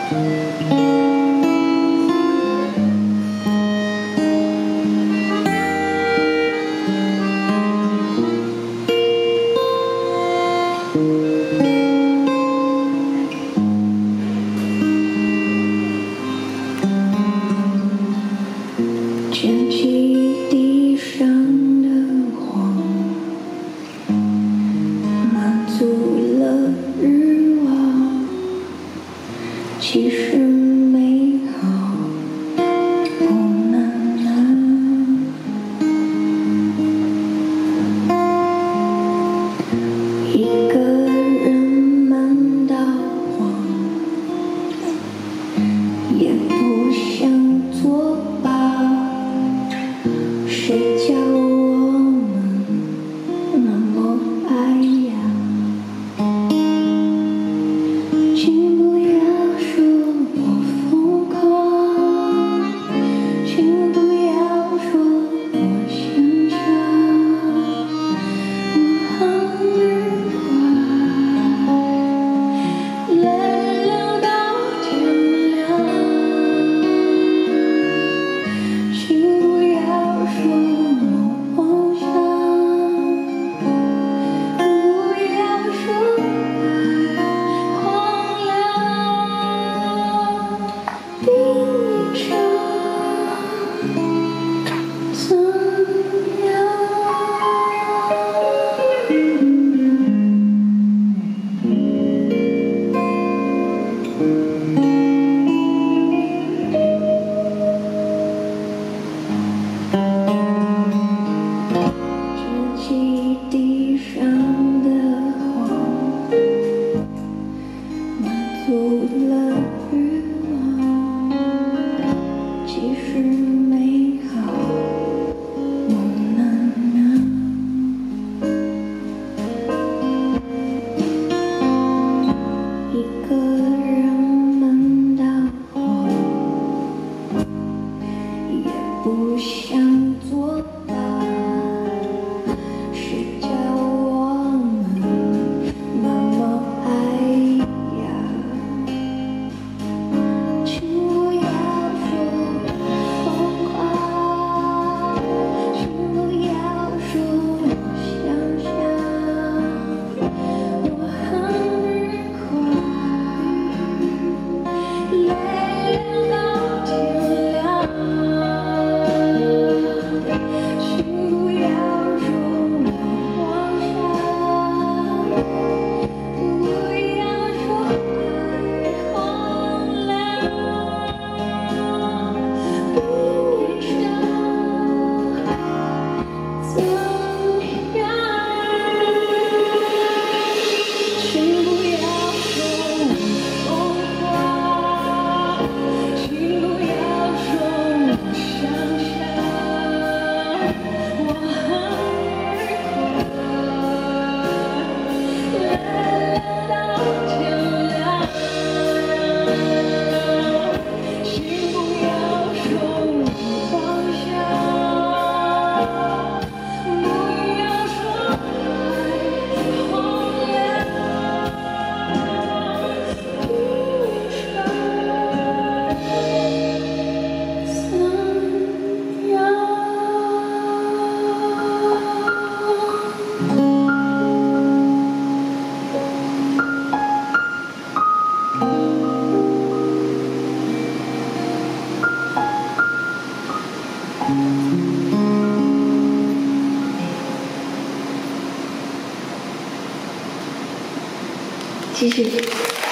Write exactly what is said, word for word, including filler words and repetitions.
捡起地上的黄，满足了欲望，其实美好不难拿。一个人满到黄，也不想作罢。谁叫我们那么爱呀？请不要说我疯狂，请不要说我想家，我很愉快，泪流到天亮。请不要说我妄想，不要说爱荒凉，冰一场怎样？捡起地上的黄，满足了欲望，其实美好不难拿。一个人闷到黄，也不想作罢。谁叫我们那么爱呀？请不要说疯狂，请不要说我想想，我很愉快，泪流到天亮。请不要说我妄想，不要说爱荒凉，冰一场怎样？请不要说我疯狂，请不要说我想想，我很愉快，泪流到天亮。请不要说我妄想，不要说爱荒凉，冰一场怎样？继续。